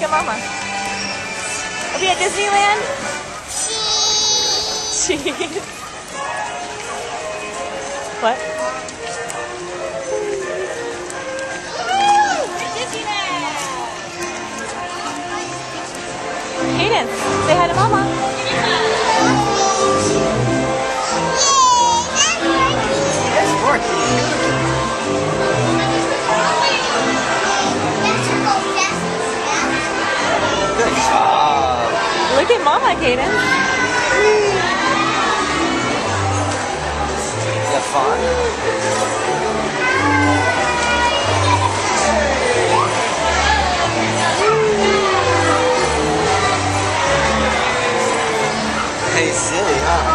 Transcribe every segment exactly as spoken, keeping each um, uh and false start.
at Mama. Are we at Disneyland? Cheese. What? Hayden, say hi to Mama. Good job. Look at Mama, Hayden. You have fun? Hey, silly, huh?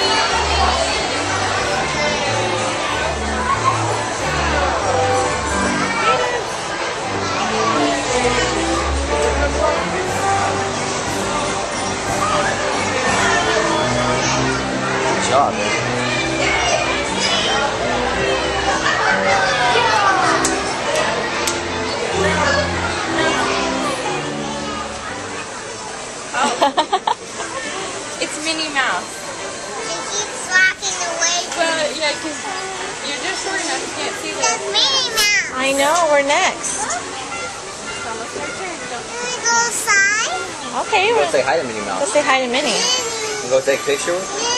Good job, man. It's Minnie Mouse. It keeps walking away from Well, yeah, because you're just short enough you can't see That's the... Minnie Mouse. I know, we're next. It's almost our turn. Don't Can we go outside? Okay, Go we'll say hi to Minnie go Mouse. say hi to Minnie. You go take a picture with her?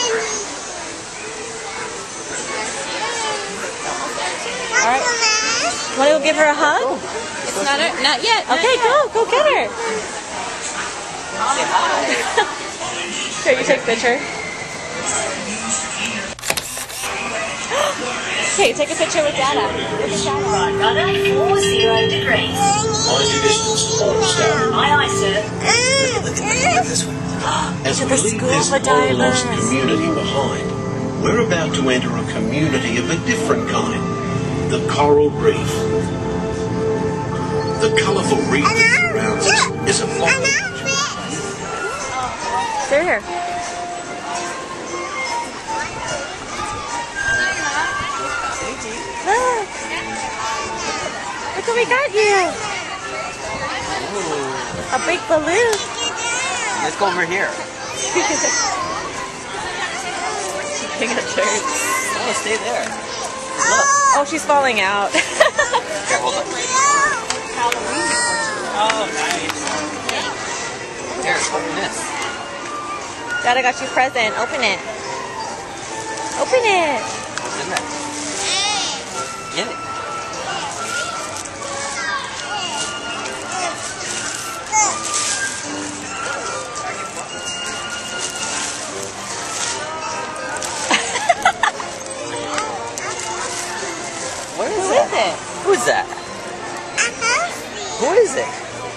All right. Want to go give her a hug? It's not, a, not yet. Not Okay, yet. go. Go get her. Say hi. Here, you take a picture. Okay, take a picture with Dada. Look at Dada. Right, runner, four zero degrees. Mind your distance, all stop. Aye, aye, sir. This way. As To we the leave school this for long-lost divers. community behind, we're about to enter a community of a different kind, the coral reef. The colourful reef that surrounds us is a flock of They're here. Look. Look what we got here. A big balloon. Let's go over here. Taking a turn. Oh, stay there. Oh, she's falling out. Here, hold on. Oh, Here, open this. Dada got you a present. Open it. Open it. What's in there? Get it. What is Who that? is it? Who is that? Who is it?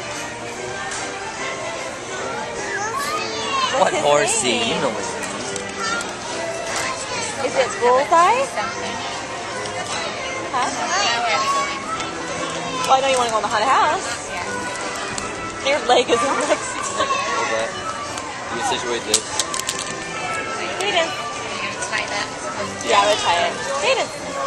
What his horsey? name? You know his name. Is it Bullseye? Huh? Well, I know you want to go in the haunted house. Your leg is in next. Hold that. You situate this. Hayden. Yeah, I would tie it. Hayden.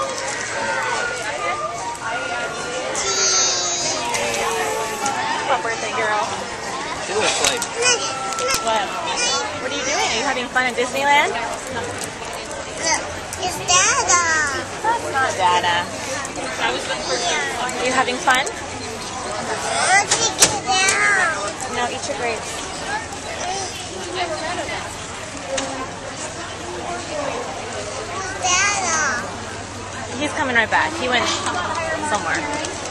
Come on, birthday girl. She looks like What? What are you doing? Are you having fun at Disneyland? Look, it's Dada. That's not Dada. Are you having fun? Let's take it down. No, eat your grapes. Dada. He's coming right back. He went somewhere.